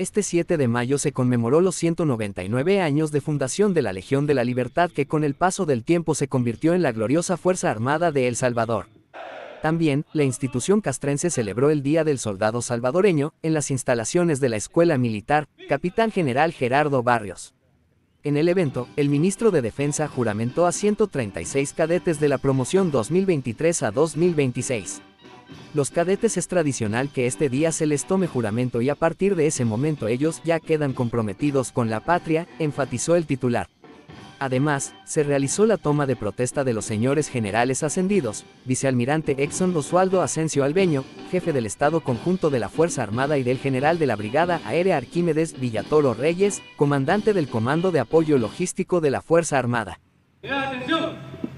Este 7 de mayo se conmemoró los 199 años de fundación de la Legión de la Libertad, que con el paso del tiempo se convirtió en la gloriosa Fuerza Armada de El Salvador. También, la institución castrense celebró el Día del Soldado Salvadoreño, en las instalaciones de la Escuela Militar, Capitán General Gerardo Barrios. En el evento, el ministro de Defensa juramentó a 136 cadetes de la promoción 2023 a 2026. Los cadetes es tradicional que este día se les tome juramento y a partir de ese momento ellos ya quedan comprometidos con la patria, enfatizó el titular. Además, se realizó la toma de protesta de los señores generales ascendidos, vicealmirante Exxon Oswaldo Asensio Albeño, jefe del Estado Conjunto de la Fuerza Armada, y del general de la Brigada Aérea Arquímedes Villatoro Reyes, comandante del Comando de Apoyo Logístico de la Fuerza Armada. ¡Atención!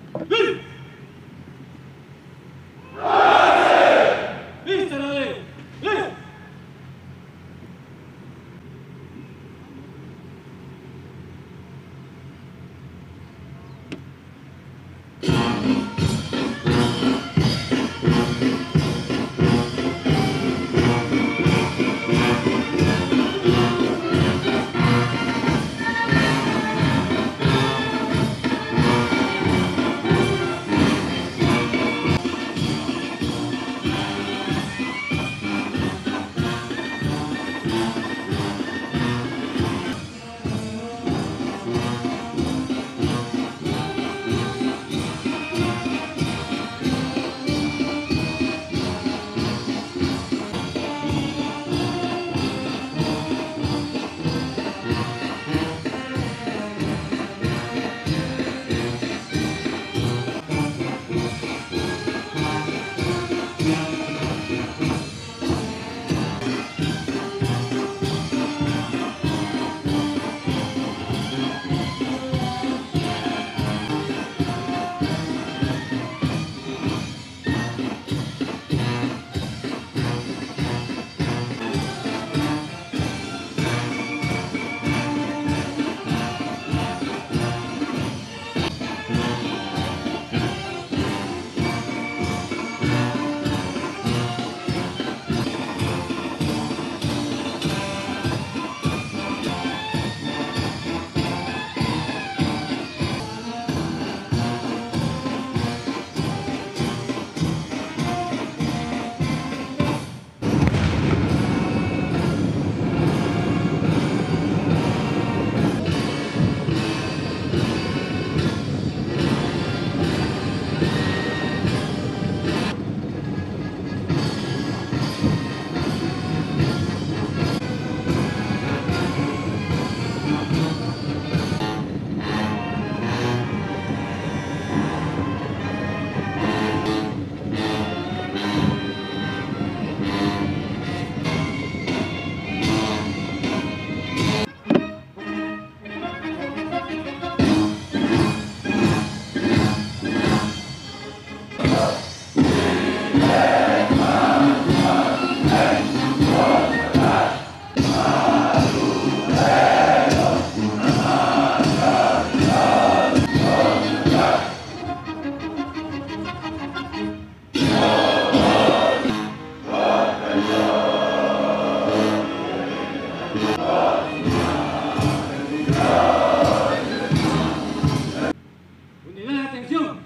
¡Vista la de! Unidad, atención.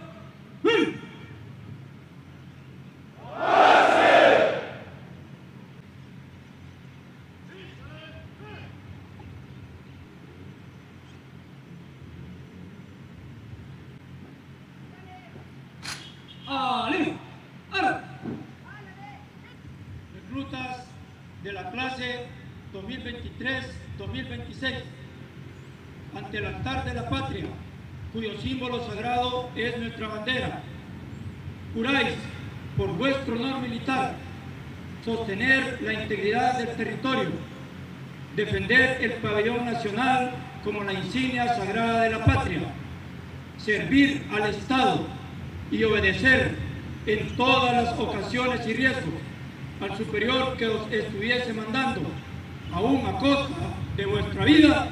Reclutas de la clase 2023-2026, ante el altar de la patria, cuyo símbolo sagrado es nuestra bandera, juráis por vuestro honor militar sostener la integridad del territorio, defender el pabellón nacional como la insignia sagrada de la patria, servir al Estado y obedecer en todas las ocasiones y riesgos al superior que os estuviese mandando, aún a costa de vuestra vida.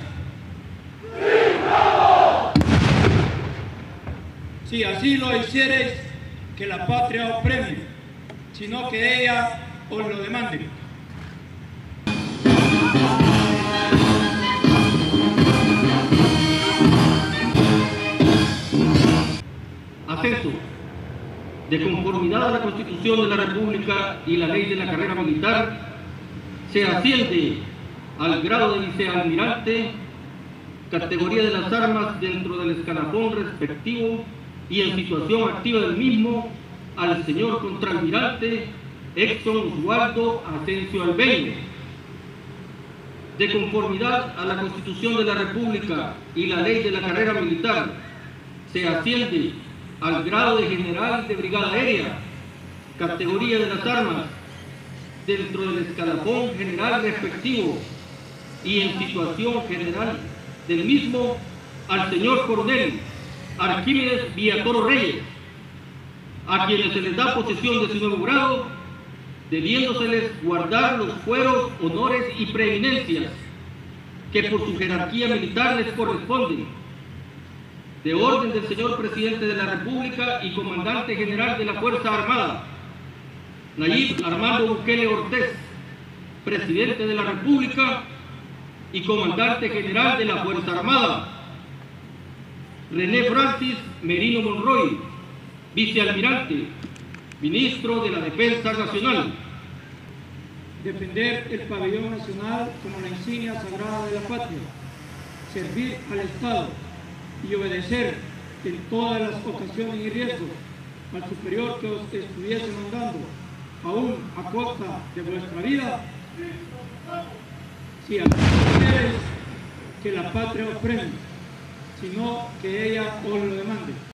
Si así lo hiciereis, que la patria os premie, sino que ella os lo demande. de conformidad a la Constitución de la República y la ley de la carrera militar, se asciende al grado de vicealmirante, categoría de las armas dentro del escalafón respectivo y en situación activa del mismo, al señor contraalmirante Exxon Oswaldo Asensio Albeiro. De conformidad a la Constitución de la República y la ley de la carrera militar, se asciende al grado de general de brigada aérea, categoría de las armas, dentro del escalafón general respectivo y en situación general del mismo, al señor coronel Arquímedes Villatoro Reyes, a quienes se les da posesión de su nuevo grado, debiéndoseles guardar los fueros, honores y preeminencias que por su jerarquía militar les corresponden, de orden del señor Presidente de la República y Comandante General de la Fuerza Armada, Nayib Armando Bukele Ortiz, Presidente de la República y Comandante General de la Fuerza Armada, René Francis Merino Monroy, Vicealmirante, Ministro de la Defensa Nacional. Defender el pabellón nacional como la insignia sagrada de la patria, servir al Estado y obedecer en todas las ocasiones y riesgos al superior que os estuviese mandando, aún a costa de vuestra vida, si así queréis que la patria os premie, sino que ella os lo demande.